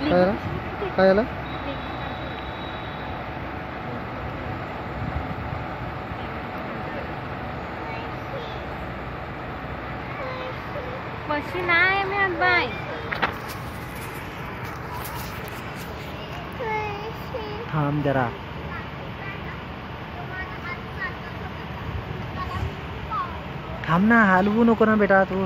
काय झालं? काय झालं? पशी नाही मिळत बाय. थांब जरा. थांब ना, हलवू नको ना बेटा तू.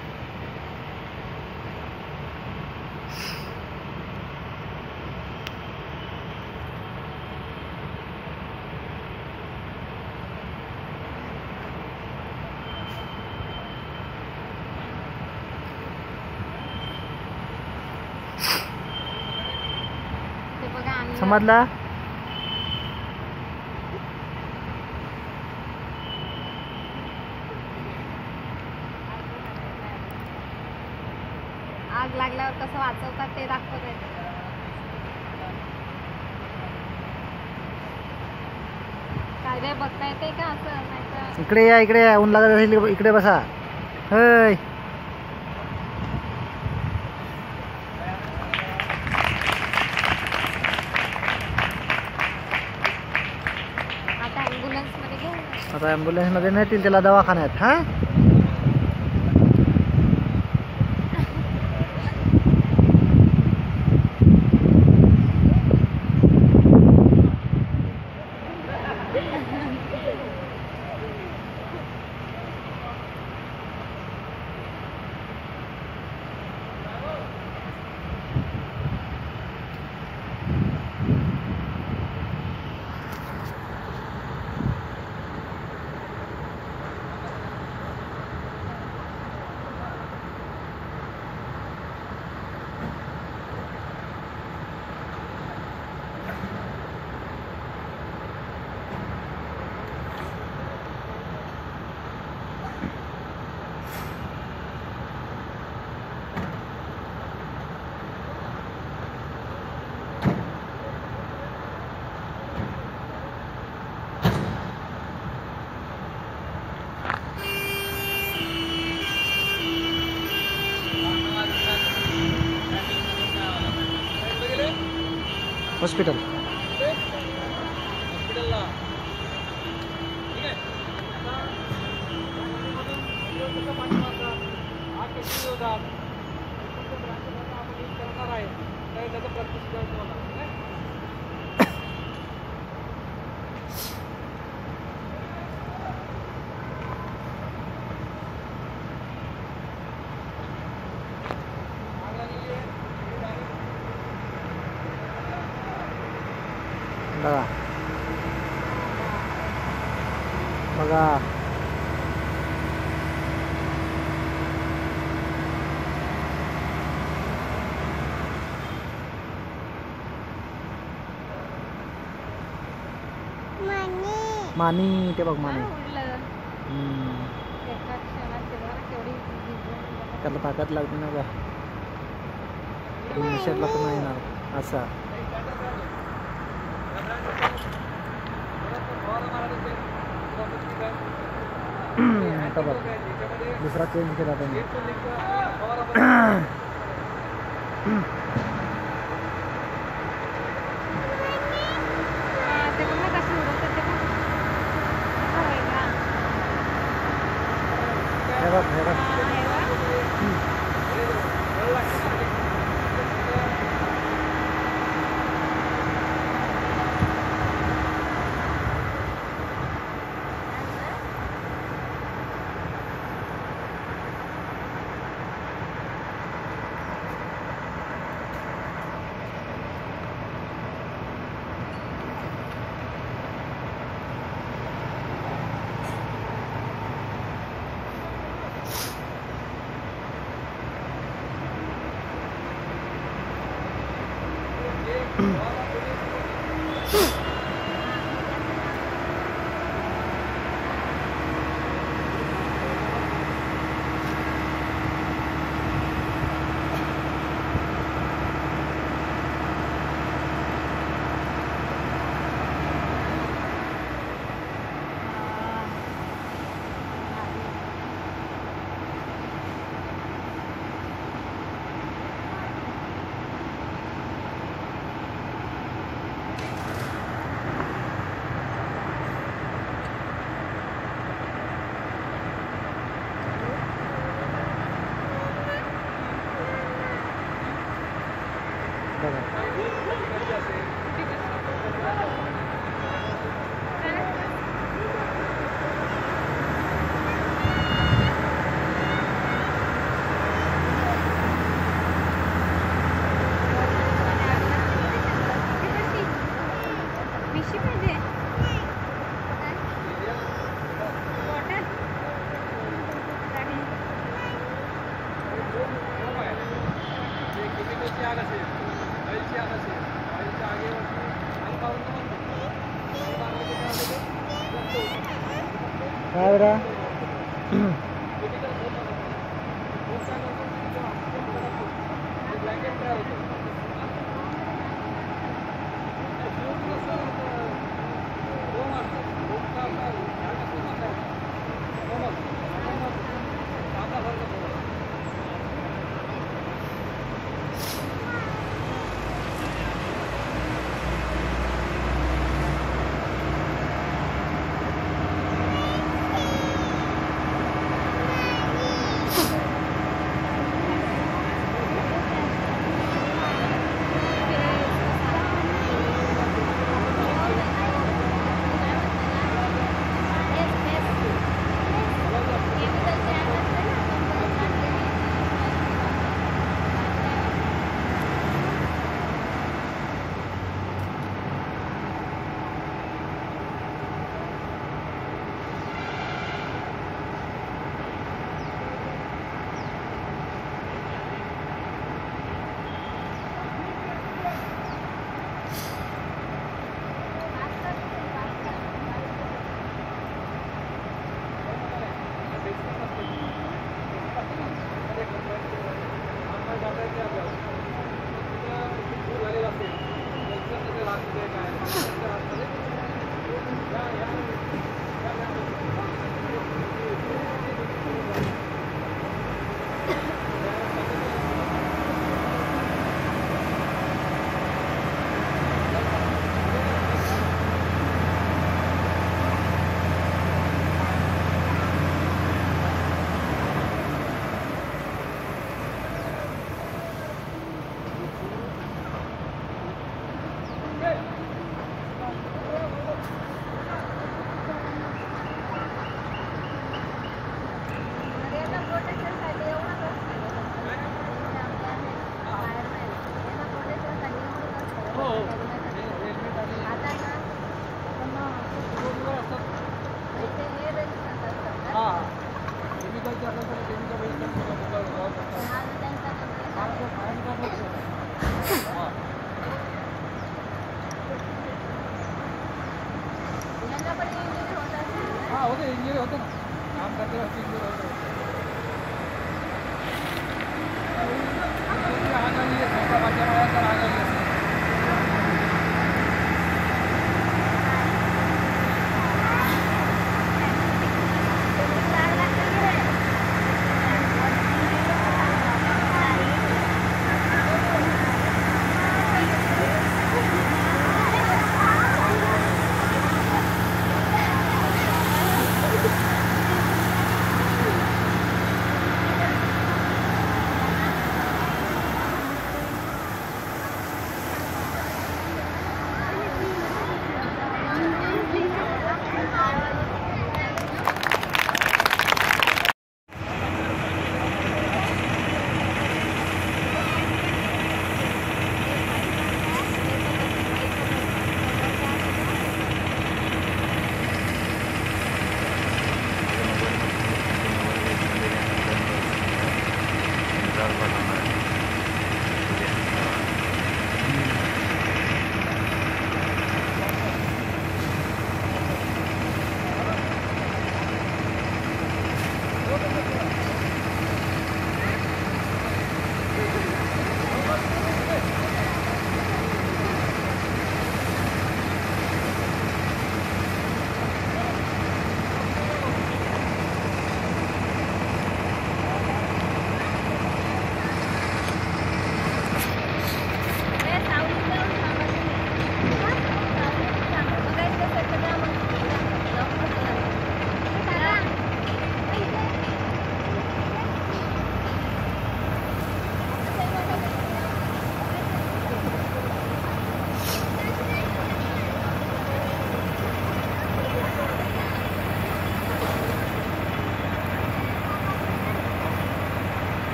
ते बघा आणलं. समजला? आग लागल्यावर कसं वाचवतात ते दाखवत आहे. काय रे, बघता येते का असं? नाहीतर इकडे या, इकडे या. ऊन लागत असेल इकडे बसा. हय. आता ॲम्ब्युलन्स मध्ये घेऊन जा. आता ॲम्ब्युलन्स मध्ये नेतील त्याला दवाखान्यात. हा, हॉस्पिटल. बघा बघा. मानी ते बघ, मानी. उडलं. एका क्षणात ते बघा केवढी भिजून. त्याला ताकद लागते ना का, निषेधला पण नाही येणार असा. आता बघ, दुसरा चेंज केला त्यांनी. ते बघ ना कसं उडवतात ते बघ. असं वेगळा. हे बघ, हे बघ. पिशवी पाहिजे बॉटल काय बरं इंजिनियर होते ना काम करते वक्त इंजिनियर होते आ जाइए छोटा बच्चा रहा सर आ जाइए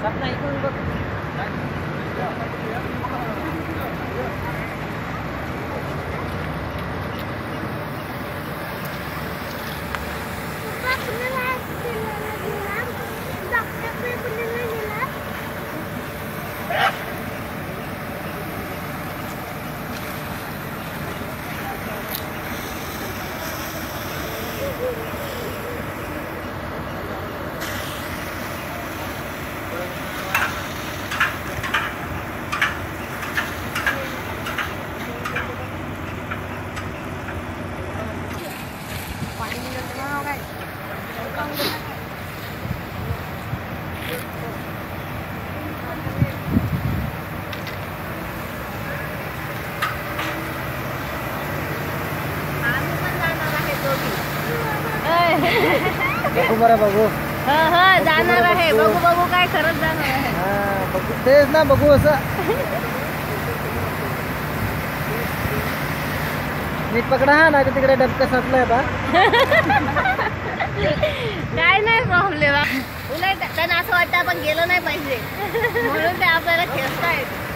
सपना इकडून बघ. बघू बरं बघू. जाणार आहे. बघू बघू काय खरंच जाणार आहे. हा बघू तेच ना बघू असं. नीट पकडा हा ना तिकडे डबका साचलाय बा. काय नाही प्रॉब्लेम. उलट त्यांना असं वाटतं आपण गेलो नाही पाहिजे म्हणून ते आपल्याला खेळतायत.